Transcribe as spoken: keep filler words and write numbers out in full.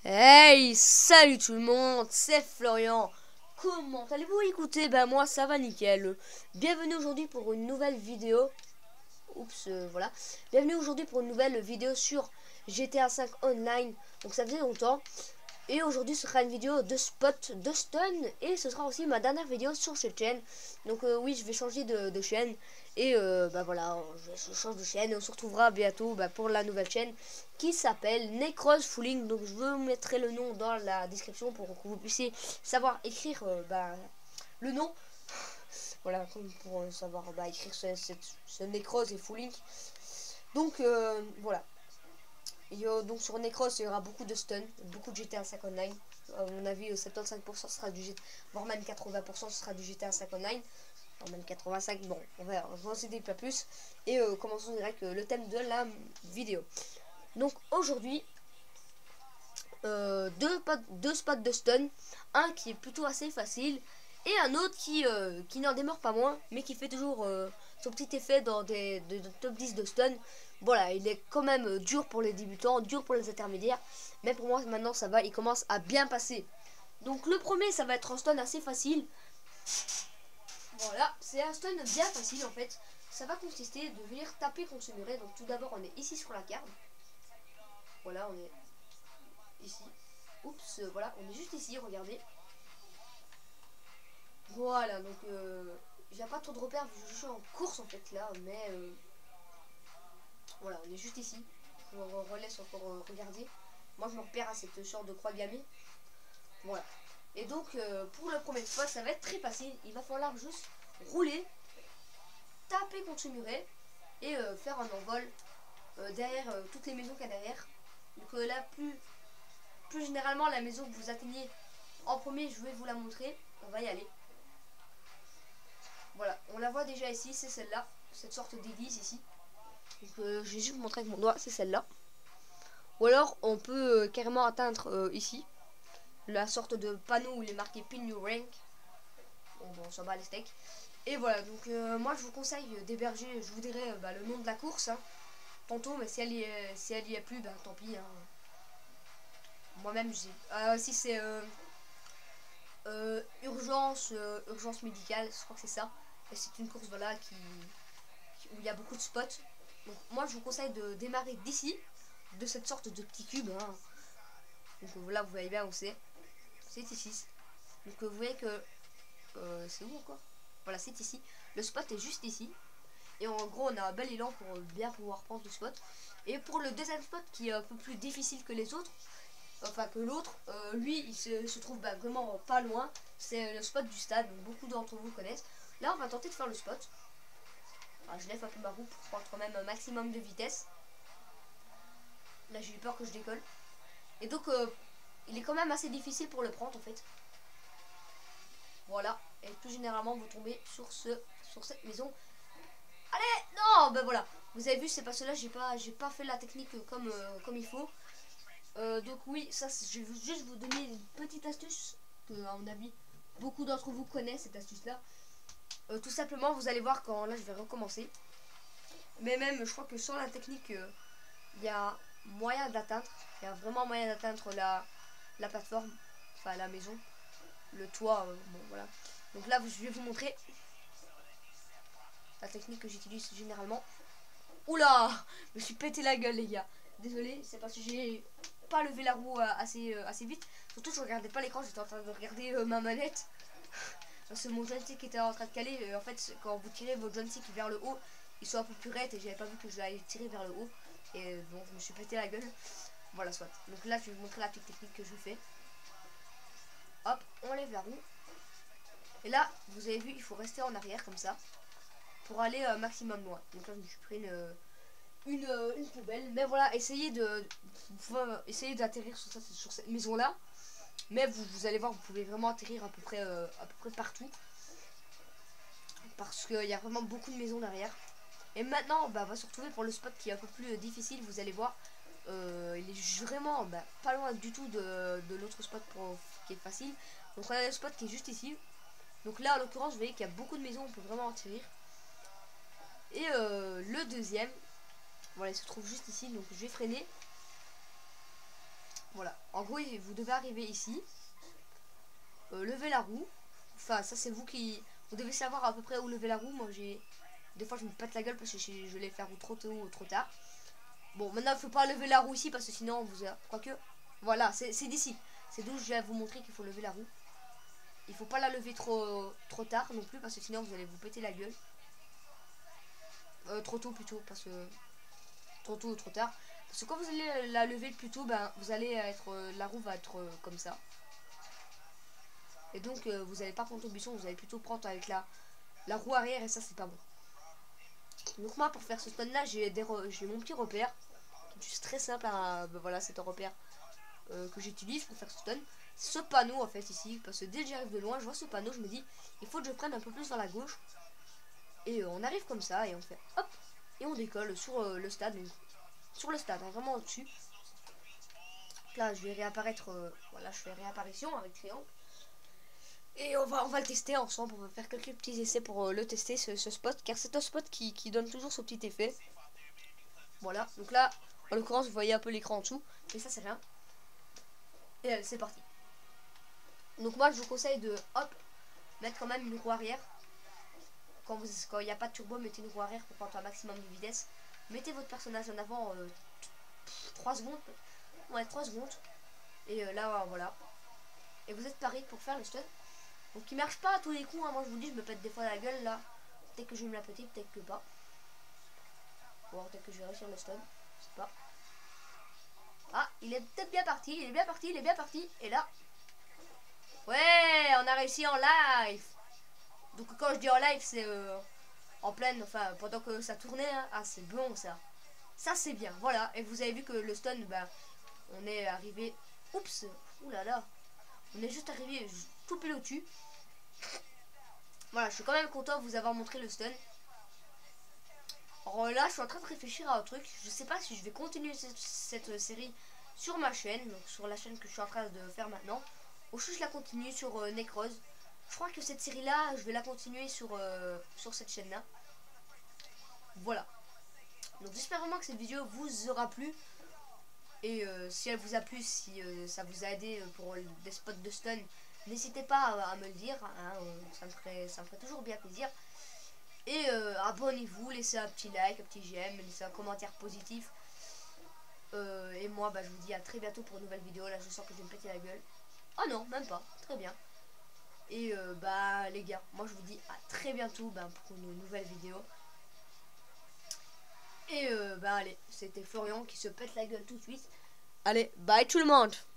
Hey, salut tout le monde, c'est Florian. Comment allez-vous? Écoutez, ben moi ça va nickel. Bienvenue aujourd'hui pour une nouvelle vidéo. Oups, euh, voilà. Bienvenue aujourd'hui pour une nouvelle vidéo sur G T A cinq Online. Donc ça faisait longtemps. Et aujourd'hui ce sera une vidéo de spot, de stun. Et ce sera aussi ma dernière vidéo sur cette chaîne. Donc euh, oui, je vais changer de, de chaîne. Et euh, bah voilà, je, je change de chaîne. Et on se retrouvera bientôt bah, pour la nouvelle chaîne qui s'appelle Necros Fooling. Donc je vous mettrai le nom dans la description pour que vous puissiez savoir écrire euh, bah, le nom. Voilà, pour savoir bah, écrire ce, ce, ce Necros et Fooling. Donc euh, voilà. Et, euh, donc sur Necros il y aura beaucoup de stun, beaucoup de G T A cinq Online. À mon avis euh, soixante-quinze pour cent sera du G T A, voire même quatre-vingts pour cent ce sera du G T A cinq Online. Voire même quatre-vingt-cinq, bon on verra, je vais en citer pas plus. Et euh, commençons direct euh, le thème de la vidéo. Donc aujourd'hui euh, deux, deux spots de stun, un qui est plutôt assez facile et un autre qui, euh, qui n'en demeure pas moins mais qui fait toujours euh, son petit effet dans des de, de top dix de stun. Voilà, il est quand même dur pour les débutants, dur pour les intermédiaires, mais pour moi maintenant ça va, il commence à bien passer. Donc le premier ça va être un stun assez facile. Voilà, c'est un stun bien facile en fait. Ça va consister de venir taper contre ce muret. Donc tout d'abord on est ici sur la carte. Voilà, on est ici. Oups, euh, voilà, on est juste ici, regardez. Voilà, donc euh, j'ai pas trop de repères, je suis en course en fait là, mais euh, voilà, on est juste ici. Je vous relaisse encore euh, regarder. Moi je me repère à cette sorte de croix gammée. Voilà. Et donc euh, pour le premier spot, ça va être très facile. Il va falloir juste rouler, taper contre ce muret et euh, faire un envol euh, derrière euh, toutes les maisons qu'il y a derrière. Donc euh, là, plus, plus généralement, la maison que vous atteignez en premier, je vais vous la montrer. On va y aller. Voilà, on la voit déjà ici, c'est celle-là, cette sorte d'église ici. Donc euh, je vais juste vous montrer avec mon doigt, c'est celle-là. Ou alors on peut euh, carrément atteindre euh, ici la sorte de panneau où il est marqué Pin New Rank. Bon, bon on s'en bat les steaks. Et voilà, donc euh, moi je vous conseille d'héberger, je vous dirai euh, bah, le nom de la course hein, tantôt, mais si elle y est, si elle y est plus, bah tant pis. Hein. Moi-même, j'ai. Euh, si c'est euh, euh, urgence, euh, urgence médicale, je crois que c'est ça. Et c'est une course voilà qui, qui où il y a beaucoup de spots. Donc moi je vous conseille de démarrer d'ici, de cette sorte de petit cube. Hein. Donc voilà, vous voyez bien où c'est. C'est ici. Donc vous voyez que euh, c'est où encore? Voilà, c'est ici. Le spot est juste ici. Et en gros, on a un bel élan pour bien pouvoir prendre le spot. Et pour le deuxième spot qui est un peu plus difficile que les autres, enfin que l'autre, euh, lui il se, se trouve bah, vraiment pas loin. C'est le spot du stade, donc beaucoup d'entre vous connaissent. Là on va tenter de faire le spot. Alors, je lève un peu ma roue pour prendre quand même un maximum de vitesse. Là j'ai eu peur que je décolle. Et donc euh, il est quand même assez difficile pour le prendre en fait. Voilà. Et plus généralement vous tombez sur ce sur cette maison. Allez, non, ben voilà. Vous avez vu, c'est parce que là j'ai pas j'ai pas fait la technique comme euh, comme il faut. Euh, donc oui, ça je vais juste vous donner une petite astuce que à mon avis beaucoup d'entre vous connaissent cette astuce là. Euh, tout simplement, vous allez voir quand là je vais recommencer. Mais même, je crois que sans la technique, il euh, y a moyen d'atteindre. Il y a vraiment moyen d'atteindre la la plateforme, enfin la maison, le toit. Euh, bon voilà. Donc là, je vais vous montrer la technique que j'utilise généralement. Oula, je me suis pété la gueule les gars. Désolé, c'est parce que j'ai pas levé la roue euh, assez, euh, assez vite. Surtout je regardais pas l'écran, j'étais en train de regarder euh, ma manette. C'est mon joystick qui était en train de caler. Et en fait, quand vous tirez vos joysticks vers le haut, ils sont un peu plus raides et j'avais pas vu que je l'avais tiré vers le haut. Et bon, je me suis pété la gueule. Voilà, soit. Donc là, je vais vous montrer la petite technique que je fais. Hop, on lève la roue. Et là, vous avez vu, il faut rester en arrière comme ça pour aller euh, maximum loin. Donc là, je me suis pris une... Euh, Une, euh, une poubelle, mais voilà, essayez de essayer d'atterrir sur, ça, sur cette maison là, mais vous, vous allez voir, vous pouvez vraiment atterrir à peu près euh, à peu près partout parce qu'il y a vraiment beaucoup de maisons derrière. Et maintenant bah, on va se retrouver pour le spot qui est un peu plus euh, difficile. Vous allez voir, euh, il est vraiment bah, pas loin du tout de, de l'autre spot pour, qui est facile. Donc on a le spot qui est juste ici. Donc là en l'occurrence vous voyez qu'il y a beaucoup de maisons, on peut vraiment atterrir. Et euh, le deuxième, voilà, il se trouve juste ici, donc je vais freiner. Voilà. En gros, vous devez arriver ici. Euh, lever la roue. Enfin, ça c'est vous qui... Vous devez savoir à peu près où lever la roue. Moi, j'ai... Des fois, je me pète la gueule parce que je, je l'ai fait la roue trop tôt ou trop tard. Bon, maintenant, il faut pas lever la roue ici parce que sinon, on vous a... Quoique... Voilà, c'est d'ici. C'est d'où je vais vous montrer qu'il faut lever la roue. Il faut pas la lever trop trop tard non plus parce que sinon, vous allez vous péter la gueule. Euh, trop tôt plutôt parce que... Trop tôt ou trop tard. Parce que quand vous allez la lever plus tôt, ben, vous allez être... La roue va être euh, comme ça. Et donc, euh, vous allez pas prendre au buisson, vous allez plutôt prendre avec la, la roue arrière et ça, c'est pas bon. Donc moi, pour faire ce stun là, j'ai mon petit repère. Qui est juste très simple. Hein, ben voilà, c'est un repère euh, que j'utilise pour faire ce stun. Ce panneau en fait ici, parce que dès que j'arrive de loin, je vois ce panneau, je me dis, il faut que je prenne un peu plus vers la gauche. Et euh, on arrive comme ça et on fait hop, et on décolle sur euh, le stade. Donc, sur le stade, hein, vraiment au-dessus. Là, je vais réapparaître, euh, voilà, je fais réapparition avec triangle. Et on va, on va le tester ensemble, on va faire quelques petits essais pour euh, le tester, ce, ce spot, car c'est un spot qui, qui donne toujours ce petit effet. Voilà, donc là, en l'occurrence, vous voyez un peu l'écran en dessous, mais ça c'est rien. Et euh, c'est parti. Donc moi, je vous conseille de, hop, mettre quand même une roue arrière. Quand il n'y a pas de turbo, mettez une roue arrière pour prendre un maximum de vitesse. Mettez votre personnage en avant euh, trois secondes. Ouais, trois secondes. Et euh, là, voilà. Et vous êtes paré pour faire le stun. Donc il marche pas à tous les coups, hein. Moi je vous dis, je me pète des fois la gueule là. Peut-être que je vais me la péter, peut-être que pas. Bon, peut-être que je vais réussir le stun, je sais pas. Ah, il est peut-être bien parti, il est bien parti, il est bien parti. Et là, ouais, on a réussi en live. Donc quand je dis en live, c'est euh, en pleine, enfin pendant que ça tournait. Hein. Ah, c'est bon ça. Ça c'est bien, voilà. Et vous avez vu que le stun, bah, on est arrivé. Oups, oulala. On est juste arrivé tout pile au-dessus. Voilà, je suis quand même content de vous avoir montré le stun. Alors là, je suis en train de réfléchir à un truc. Je sais pas si je vais continuer cette, cette série sur ma chaîne, donc sur la chaîne que je suis en train de faire maintenant, ou si je la continue sur euh, Necrose. Je crois que cette série-là, je vais la continuer sur, euh, sur cette chaîne-là. Voilà. Donc j'espère vraiment que cette vidéo vous aura plu. Et euh, si elle vous a plu, si euh, ça vous a aidé pour des spots de stun, n'hésitez pas à, à me le dire, hein, ça, me ferait, ça me ferait toujours bien plaisir. Et euh, abonnez-vous, laissez un petit like, un petit j'aime, laissez un commentaire positif. Euh, et moi, bah, je vous dis à très bientôt pour une nouvelle vidéo. Là, je sens que je vais me péter la gueule. Oh non, même pas, très bien. Et euh, bah les gars, moi je vous dis à très bientôt bah, pour une nouvelle vidéo. Et euh, bah allez, c'était Florian qui se pète la gueule tout de suite. Allez, bye tout le monde.